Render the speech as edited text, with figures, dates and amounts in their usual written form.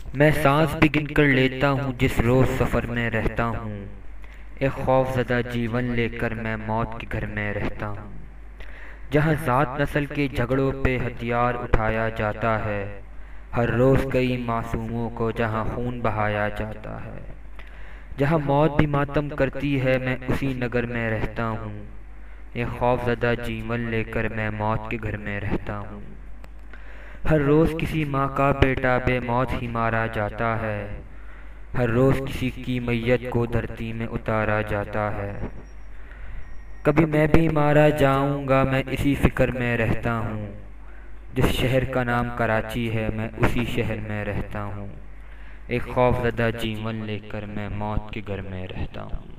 मैं सांस भी गिन कर लेता हूँ जिस रोज सफर में रहता हूँ। एक खौफजदा जीवन लेकर मैं मौत के घर में रहता हूँ। जहाँ जात नस्ल के झगड़ों पे हथियार उठाया जाता है, हर रोज कई मासूमों को जहाँ खून बहाया जाता है। जहाँ मौत भी मातम करती है, मैं उसी नगर में रहता हूँ। एक खौफजदा जीवन लेकर मैं मौत के घर में रहता हूँ। हर रोज किसी माँ का बेटा बेमौत ही मारा जाता है। हर रोज किसी की मैयत को धरती में उतारा जाता है। कभी मैं भी मारा जाऊंगा, मैं इसी फिक्र में रहता हूँ। जिस शहर का नाम कराची है, मैं उसी शहर में रहता हूँ। एक खौफजदा जीवन लेकर मैं मौत के घर में रहता हूँ।